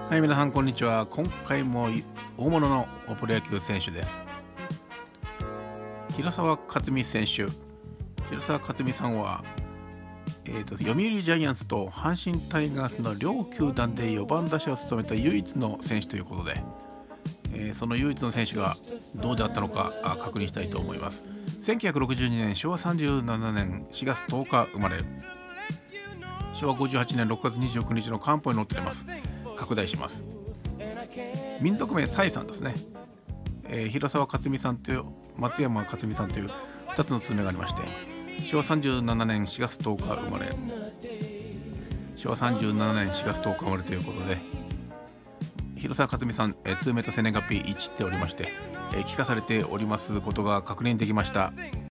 はい、皆さんこんにちは。今回も大物のプロ野球選手です。広沢克己選手。広沢克己さんは、読売ジャイアンツと阪神タイガースの両球団で4番打者を務めた唯一の選手ということで、その唯一の選手がどうであったのか確認したいと思います。1962年昭和37年4月10日生まれ、昭和58年6月29日の官報に載っています。拡大します。民族名蔡さんですね。広沢克己さんと松山克己さんという2つの通名がありまして、昭和37年4月10日生まれ、昭和37年4月10日生まれということで、広沢克己さん、通名と生年月日一致っておりまして、聞かされておりますことが確認できました。